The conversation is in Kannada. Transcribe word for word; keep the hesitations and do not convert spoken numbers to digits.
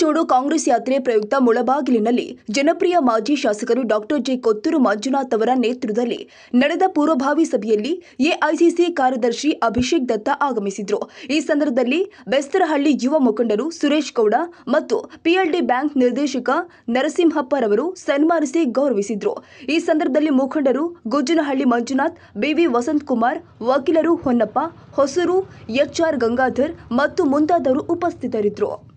ಜೋಡೋ ಕಾಂಗ್ರೆಸ್ ಯಾತ್ರೆ ಪ್ರಯುಕ್ತ ಮುಳಬಾಗಿಲಿನಲ್ಲಿ ಜನಪ್ರಿಯ ಮಾಜಿ ಶಾಸಕರು ಡಾಕ್ಟರ್ ಜೆ ಕೊತ್ತೂರು ಮಂಜುನಾಥ್ ಅವರ ನೇತೃತ್ವದಲ್ಲಿ ನಡೆದ ಪೂರ್ವಭಾವಿ ಸಭೆಯಲ್ಲಿ ಎಐಸಿಸಿ ಕಾರ್ಯದರ್ಶಿ ಅಭಿಷೇಕ್ ದತ್ತ ಆಗಮಿಸಿದ್ರು। ಈ ಸಂದರ್ಭದಲ್ಲಿ ಬೆಸ್ತರಹಳ್ಳಿ ಯುವ ಮುಖಂಡರು ಸುರೇಶ್ ಗೌಡ ಮತ್ತು ಪಿಎಲ್ಡಿ ಬ್ಯಾಂಕ್ ನಿರ್ದೇಶಕ ನರಸಿಂಹಪ್ಪರವರು ಸನ್ಮಾನಿಸಿ ಗೌರವಿಸಿದ್ರು। ಈ ಸಂದರ್ಭದಲ್ಲಿ ಮುಖಂಡರು ಗುಜ್ಜನಹಳ್ಳಿ ಮಂಜುನಾಥ್, ಬಿವಿ ವಸಂತ್ ಕುಮಾರ್, ವಕೀಲರು ಹೊನ್ನಪ್ಪ, ಹೊಸೂರು, ಎಚ್ಆರ್ ಗಂಗಾಧರ್ ಮತ್ತು ಮುಂತಾದವರು ಉಪಸ್ಥಿತರಿದ್ದರು।